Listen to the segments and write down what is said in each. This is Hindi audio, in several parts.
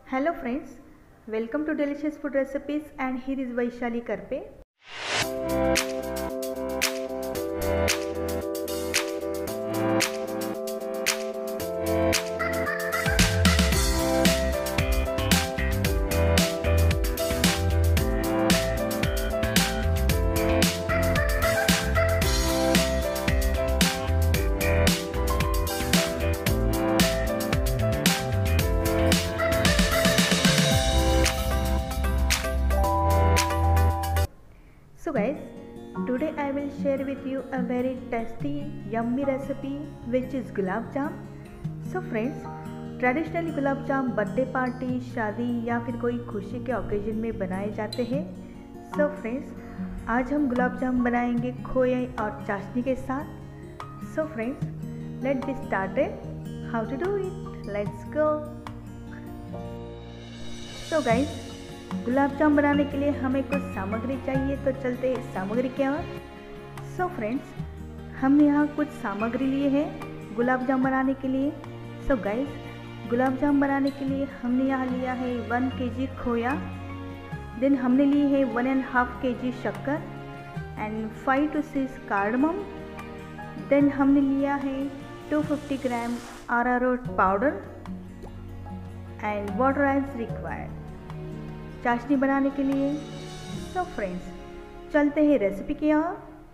Hello friends, welcome to Delicious Food Recipes and here is Vaishali Karpe. So guys, today I will share with you a very tasty, yummy recipe which is gulab jam. So friends, traditionally gulab jam birthday party, शादी या फिर कोई खुशी के ओकेजन में बनाए जाते हैं. So friends, आज हम गुलाब जाम बनाएंगे खोए और चाशनी के साथ. So friends, let's be started. How to do it? Let's go. So guys, गुलाब जाम बनाने के लिए हमें कुछ सामग्री चाहिए, तो चलते सामग्री क्या है. सो फ्रेंड्स, हम यहाँ कुछ सामग्री लिए हैं गुलाब जाम बनाने के लिए. सो गाइस, गुलाब जाम बनाने के लिए हमने यहाँ लिया है 1 kg खोया, देन हमने ली है 1.5 kg शक्कर एंड 5 to 6 कार्डमम, देन हमने लिया है 250 gram arrowroot powder and water as required चाशनी बनाने के लिए. सो फ्रेंड्स, चलते हैं रेसिपी की ओर.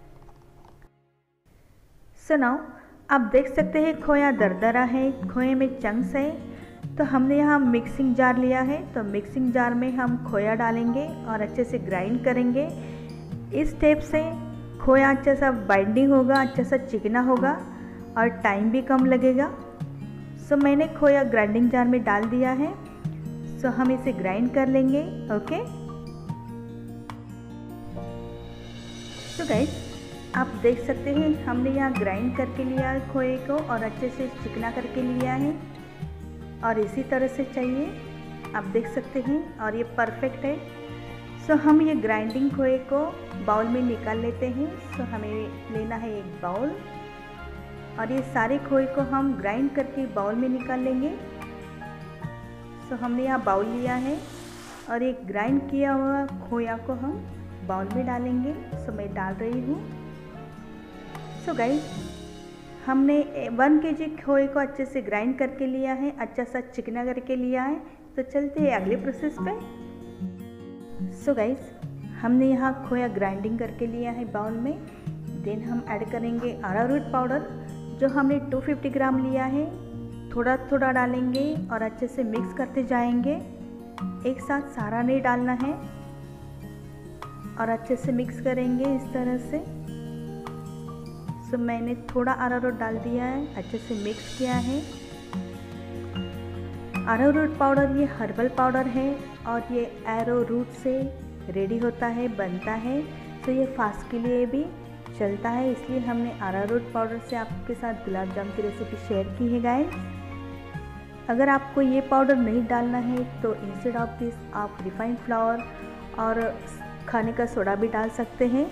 सो नाउ आप देख सकते हैं खोया दरदरा है, खोए में चंक्स है. तो हमने यहाँ मिक्सिंग जार लिया है, तो मिक्सिंग जार में हम खोया डालेंगे और अच्छे से ग्राइंड करेंगे. इस स्टेप से खोया अच्छा सा बाइंडिंग होगा, अच्छा सा चिकना होगा और टाइम भी कम लगेगा. सो मैंने खोया ग्राइंडिंग जार में डाल दिया है. सो हम इसे ग्राइंड कर लेंगे. ओके. सो गाइस, आप देख सकते हैं हमने यहाँ ग्राइंड करके लिया है खोए को और अच्छे से चिकना करके लिया है और इसी तरह से चाहिए, आप देख सकते हैं, और ये परफेक्ट है. सो हम ये ग्राइंडिंग खोए को बाउल में निकाल लेते हैं. सो हमें लेना है एक बाउल और ये सारे खोए को हम ग्राइंड करके बाउल में निकाल लेंगे. सो हमने यहाँ बाउल लिया है और एक ग्राइंड किया हुआ खोया को हम बाउल में डालेंगे. सो मैं डाल रही हूँ. सो गाइस, हमने 1 kg खोए को अच्छे से ग्राइंड करके लिया है, अच्छा सा चिकना करके लिया है. तो चलते हैं अगले प्रोसेस पे. सो गाइस, हमने यहाँ खोया ग्राइंडिंग करके लिया है बाउल में. देन हम ऐड करेंगे अरारोट पाउडर जो हमने 250 ग्राम लिया है. थोड़ा थोड़ा डालेंगे और अच्छे से मिक्स करते जाएंगे. एक साथ सारा नहीं डालना है और अच्छे से मिक्स करेंगे इस तरह से. सो मैंने थोड़ा अरारोट डाल दिया है, अच्छे से मिक्स किया है. अरारोट पाउडर ये हर्बल पाउडर है और ये एरो रूट से रेडी होता है, बनता है. तो ये फास्ट के लिए भी चलता है, इसलिए हमने अरारोट पाउडर से आपके साथ गुलाब जाम की रेसिपी शेयर की है गाइस. अगर आपको ये पाउडर नहीं डालना है तो इंस्टेड ऑफ दिस आप रिफाइंड फ्लावर और खाने का सोडा भी डाल सकते हैं.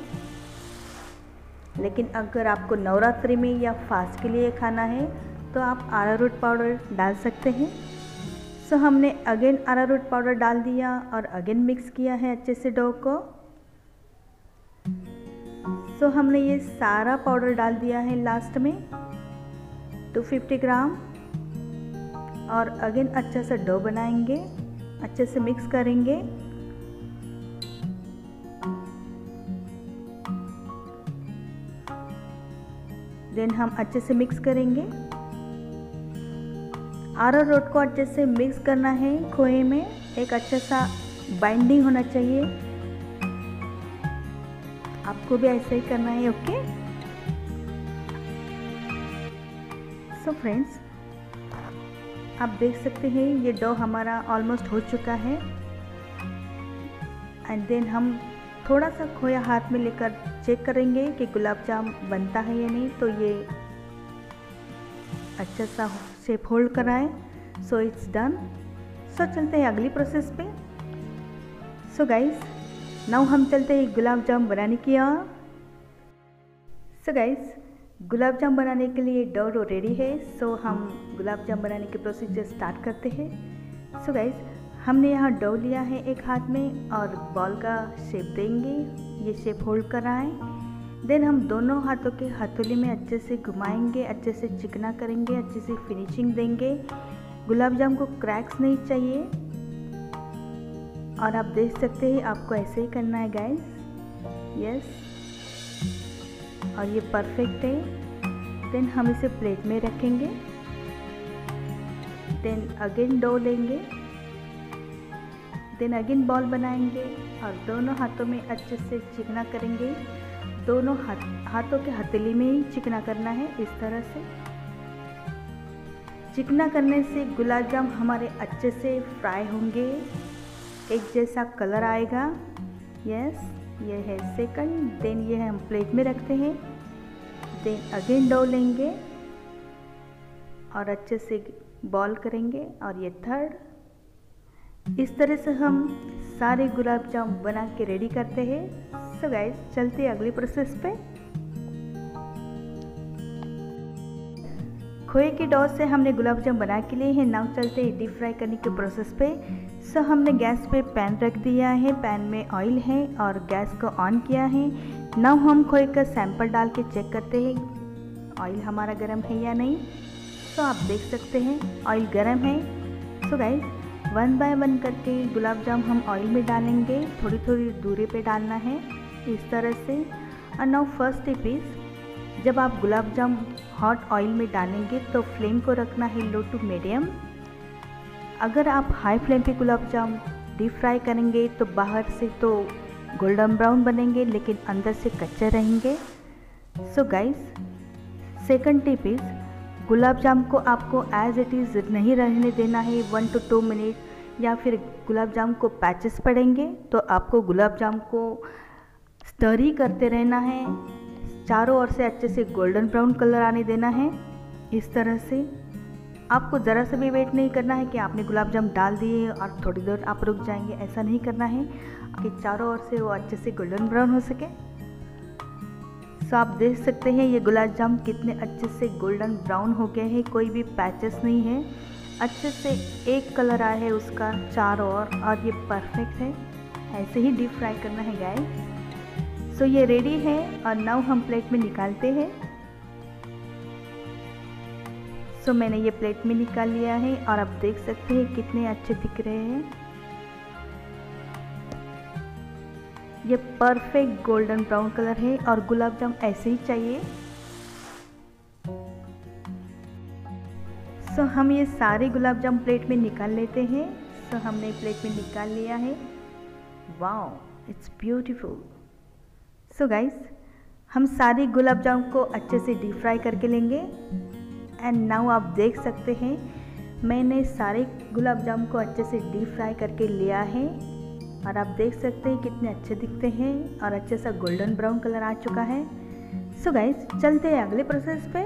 लेकिन अगर आपको नवरात्रि में या फास्ट के लिए खाना है तो आप अरारोट पाउडर डाल सकते हैं. सो हमने अगेन अरारोट पाउडर डाल दिया और अगेन मिक्स किया है अच्छे से डो को. सो हमने ये सारा पाउडर डाल दिया है लास्ट में 250 ग्राम और अगेन अच्छा सा डो बनाएंगे, अच्छे से मिक्स करेंगे. देन हम अच्छे से मिक्स करेंगे. अरारोट को अच्छे से मिक्स करना है खोए में, एक अच्छा सा बाइंडिंग होना चाहिए. आपको भी ऐसा ही करना है. ओके. सो फ्रेंड्स, आप देख सकते हैं ये डो हमारा ऑलमोस्ट हो चुका है. एंड देन हम थोड़ा सा खोया हाथ में लेकर चेक करेंगे कि गुलाब जाम बनता है या नहीं. तो ये अच्छा सा शेप होल्ड कराएं. So it's done. सो चलते हैं अगली प्रोसेस पे. सो गाइस, नाउ हम चलते हैं गुलाब जाम बनाने की ओर. सो गाइस, गुलाब जाम बनाने के लिए डो रेडी है. सो हम गुलाब जाम बनाने के प्रोसीजर स्टार्ट करते हैं. सो गाइस, हमने यहाँ डो लिया है एक हाथ में और बॉल का शेप देंगे, ये शेप होल्ड कर रहा है। देन हम दोनों हाथों के हथेली में अच्छे से घुमाएंगे, अच्छे से चिकना करेंगे, अच्छे से फिनिशिंग देंगे। गुलाब जामुन को क्रैक्स नहीं चाहिए और आप देख सकते हैं आपको ऐसे ही करना है गाइस। यस, और ये परफेक्ट है। देन हम इसे प्लेट में रखेंगे। देन अगेन डो लेंगे, देन अगेन बॉल बनाएंगे और दोनों हाथों में अच्छे से चिकना करेंगे। दोनों हाथों के हथेली में ही चिकना करना है। इस तरह से चिकना करने से गुलाब जामुन हमारे अच्छे से फ्राई होंगे, एक जैसा कलर आएगा। यस, ये है सेकंड। देन ये हम प्लेट में रखते हैं। देन अगेन डो लेंगे और अच्छे से बॉल करेंगे और ये थर्ड। इस तरह से हम सारे गुलाब जामुन बना के रेडी करते हैं। सो गाइस, चलते हैं अगले प्रोसेस पे। खोए के डो से हमने गुलाब जामुन बना के लिए हैं। नाउ चलते हैं डीप फ्राई करने के प्रोसेस पे। सो हमने गैस पे पैन रख दिया है, पैन में ऑयल है और गैस को ऑन किया है। नाउ हम खोए का सैंपल डाल के चेक करते हैं ऑयल हमारा गर्म है या नहीं। सो आप देख सकते हैं ऑयल गर्म है। So guys, one by one करके गुलाब जामुन हम ऑयल में डालेंगे, थोड़ी थोड़ी दूरी पे डालना है इस तरह से। और नाउ फर्स्ट टिप इज, जब आप गुलाब जामुन हॉट ऑयल में डालेंगे तो फ्लेम को रखना है लो टू मीडियम। अगर आप हाई फ्लेम पे गुलाब जामुन डीप फ्राई करेंगे तो बाहर से तो गोल्डन ब्राउन बनेंगे लेकिन अंदर से कच्चे रहेंगे। So guys, second tip is, gulab jamun को आपको एज इट इज़ नहीं रहने देना है 1 to 2 मिनट, या फिर गुलाब जामुन को पैचेस पड़ेंगे तो आपको गुलाब जामुन को स्टर ही करते रहना है, चारों ओर से अच्छे से गोल्डन ब्राउन कलर आने देना है। इस तरह से आपको ज़रा सा भी वेट नहीं करना है कि आपने गुलाब जामुन डाल दिए और थोड़ी देर आप रुक जाएंगे, ऐसा नहीं करना है कि चारों ओर से वो अच्छे से गोल्डन ब्राउन हो सके। सो आप देख सकते हैं ये गुलाब जामुन कितने अच्छे से गोल्डन ब्राउन हो गए हैं, कोई भी पैचेस नहीं है, अच्छे से एक कलर आया है उसका चारों ओर और ये परफेक्ट है। ऐसे ही डीप फ्राई करना है गाइस। सो ये रेडी है और नाउ हम प्लेट में निकालते हैं। सो मैंने ये प्लेट में निकाल लिया है और आप देख सकते हैं कितने अच्छे दिख रहे हैं। ये परफेक्ट गोल्डन ब्राउन कलर है और गुलाब जामुन ऐसे ही चाहिए। सो हम ये सारे गुलाब जामुन प्लेट में निकाल लेते हैं। सो हमने प्लेट में निकाल लिया है। Wow, it's beautiful. So guys, हम सारे गुलाब जामुन को अच्छे से डीप फ्राई करके लेंगे। एंड नाउ आप देख सकते हैं मैंने सारे गुलाब जामुन को अच्छे से डीप फ्राई करके लिया है और आप देख सकते हैं कितने अच्छे दिखते हैं और अच्छे सा गोल्डन ब्राउन कलर आ चुका है। सो गाइस, चलते हैं अगले प्रोसेस पे।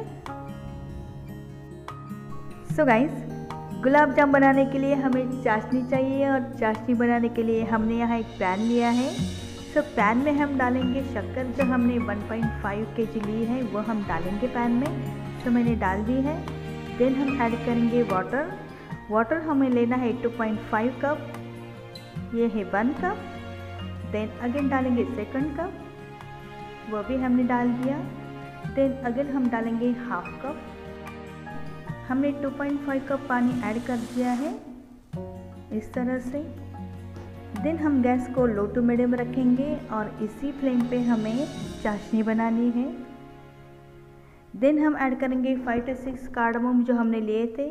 सो गाइस, गुलाब जामुन बनाने के लिए हमें चाशनी चाहिए और चाशनी बनाने के लिए हमने यहाँ एक पैन लिया है। सो पैन में हम डालेंगे शक्कर, जो हमने 1.5 kg ली है वो हम डालेंगे पैन में। सो मैंने डाल दी है। देन हम ऐड करेंगे वाटर। वाटर हमें लेना है 2.5 कप, ये है 1 कप। देन अगेन डालेंगे सेकंड कप, वो भी हमने डाल दिया। देन अगेन हम डालेंगे हाफ कप। हमने 2.5 कप पानी ऐड कर दिया है इस तरह से। देन हम गैस को लो टू मीडियम रखेंगे और इसी फ्लेम पे हमें चाशनी बनानी है। देन हम ऐड करेंगे 5 to 6 कार्डमम जो हमने लिए थे।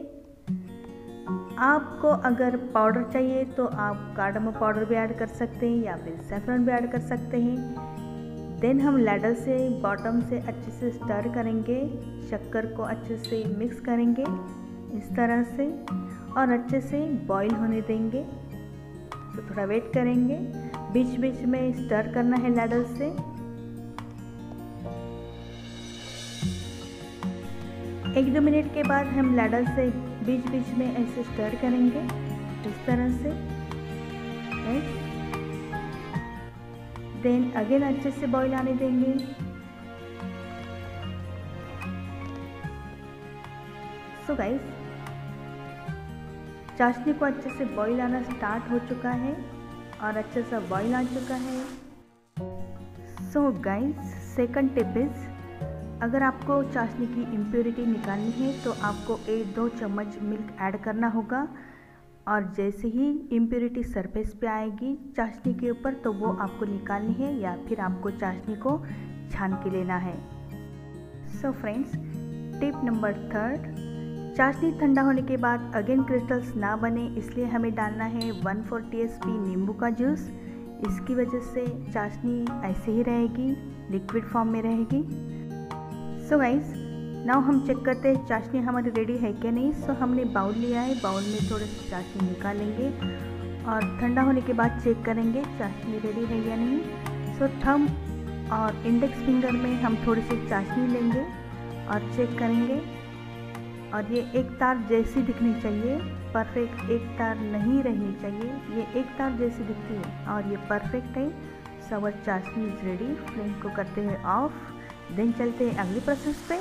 आपको अगर पाउडर चाहिए तो आप कार्डमम पाउडर भी ऐड कर सकते हैं या फिर सैफरन भी ऐड कर सकते हैं। देन हम लैडल से बॉटम से अच्छे से स्टर करेंगे, शक्कर को अच्छे से मिक्स करेंगे इस तरह से और अच्छे से बॉईल होने देंगे। तो थोड़ा वेट करेंगे, बीच बीच में स्टर करना है लैडल से। एक दो मिनट के बाद हम लैडल से बीच बीच में ऐसे स्टर करेंगे इस तरह से। देन अगेन अच्छे से बॉईल आने देंगे। सो गाइस, चाशनी को अच्छे से बॉईल आना स्टार्ट हो चुका है और अच्छे से बॉईल आ चुका है। So guys, second tip is, अगर आपको चाशनी की इम्प्योरिटी निकालनी है तो आपको 1-2 चम्मच मिल्क ऐड करना होगा और जैसे ही इम्प्योरिटी सरफेस पे आएगी चाशनी के ऊपर तो वो आपको निकालनी है या फिर आपको चाशनी को छान के लेना है। सो फ्रेंड्स, टिप नंबर 3, चाशनी ठंडा होने के बाद अगेन क्रिस्टल्स ना बने इसलिए हमें डालना है 1/4 TSP नींबू का जूस। इसकी वजह से चाशनी ऐसे ही रहेगी, लिक्विड फॉर्म में रहेगी। सो गाइस, नाउ हम चेक करते हैं चाशनी हमारी रेडी है क्या नहीं। सो हमने बाउल लिया है, बाउल में थोड़ी सी चाशनी निकालेंगे और ठंडा होने के बाद चेक करेंगे चाशनी रेडी है या नहीं। सो थंब और इंडेक्स फिंगर में हम थोड़ी सी चाशनी लेंगे और चेक करेंगे और ये एक तार जैसी दिखनी चाहिए, परफेक्ट एक तार नहीं रहनी चाहिए, ये एक तार जैसी दिखती है और ये परफेक्ट है। So our chashni is ready. Flame को करते हैं ऑफ, देन चलते हैं अगली प्रोसेस पे।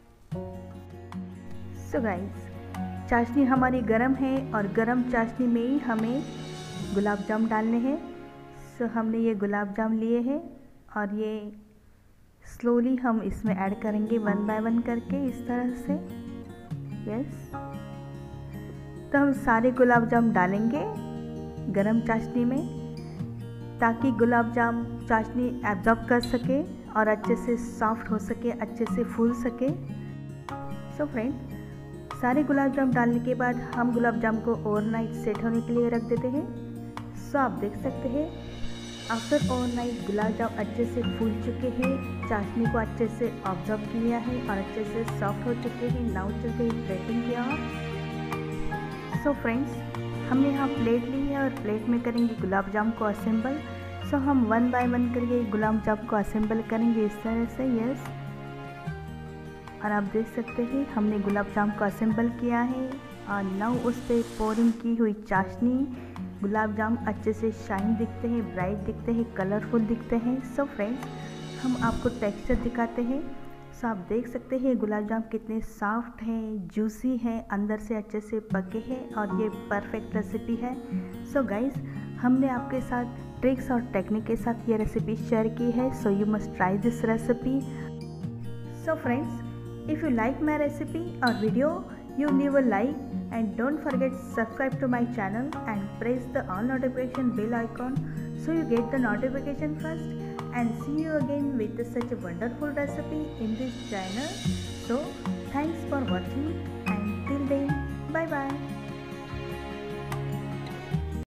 सो गाइस, चाशनी हमारी गरम है और गरम चाशनी में ही हमें गुलाब जाम डालने हैं। सो हमने ये गुलाब जाम लिए हैं और ये स्लोली हम इसमें ऐड करेंगे 1 बाय 1 करके इस तरह से। यस, तो हम सारे गुलाब जाम डालेंगे गरम चाशनी में ताकि गुलाब जाम चाशनी एब्जॉर्ब कर सके और अच्छे से सॉफ्ट हो सके, अच्छे से फूल सके। सो फ्रेंड्स, सारे गुलाब जाम डालने के बाद हम गुलाब जाम को ओवरनाइट सेट होने के लिए रख देते हैं। सो आप देख सकते हैं आफ्टर ओवरनाइट गुलाब जाम अच्छे से फूल चुके हैं, चाशनी को अच्छे से ऑब्जर्व किया है और अच्छे से सॉफ्ट हो चुके हैं। नाउ चलते हैं प्लेटिंग की ओर। सो फ्रेंड्स, हमने यहाँ प्लेट ली है और प्लेट में करेंगे गुलाब जाम को असेंबल। सो हम 1 बाय 1 करके गुलाब जाम को असेंबल करेंगे इस तरह से। यस, और आप देख सकते हैं हमने गुलाब जाम को असेंबल किया है और नाउ उस पर पोरिंग की हुई चाशनी, गुलाब जाम अच्छे से शाइन दिखते हैं, ब्राइट दिखते हैं, कलरफुल दिखते हैं। सो फ्रेंड्स, हम आपको टेक्सचर दिखाते हैं। सो आप देख सकते हैं गुलाब जाम कितने सॉफ्ट हैं, जूसी हैं, अंदर से अच्छे से पके हैं और ये परफेक्ट रेसिपी है। सो गाइस, हमने आपके साथ ट्रिक्स और टेक्निक के साथ ये रेसिपी शेयर की है। So you must try this recipe. So friends, if you like my recipe or video, you leave a like and don't forget subscribe to my channel and press the all notification bell icon so you get the notification first, and see you again with such a wonderful recipe in this channel. So thanks for watching and till then, bye bye.